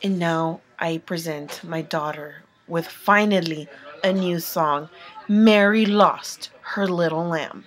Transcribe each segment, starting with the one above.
And now I present my daughter with finally a new song, Mary Lost Her Little Lamb.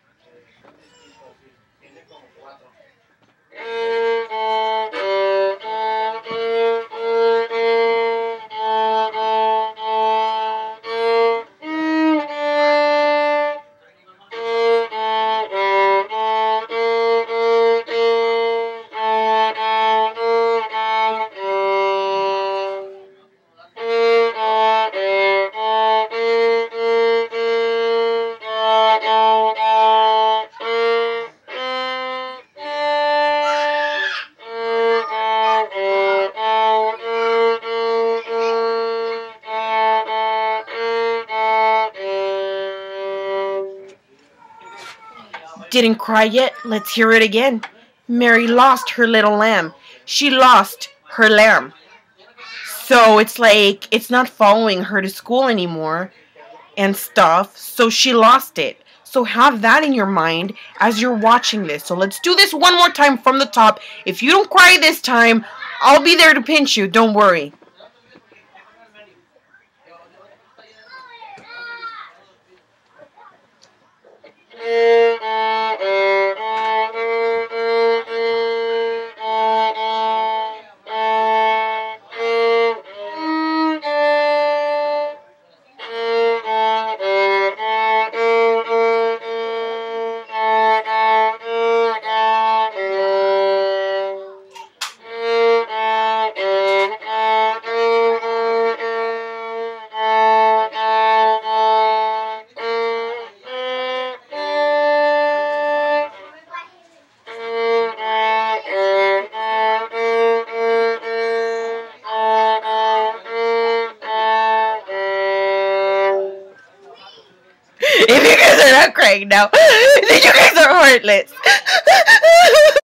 Didn't cry yet? Let's hear it again. Mary lost her little lamb. She lost her lamb. So it's like it's not following her to school anymore and stuff. So she lost it. So have that in your mind as you're watching this. So let's do this one more time from the top. If you don't cry this time, I'll be there to pinch you. Don't worry. If you guys are not crying now, then you guys are heartless.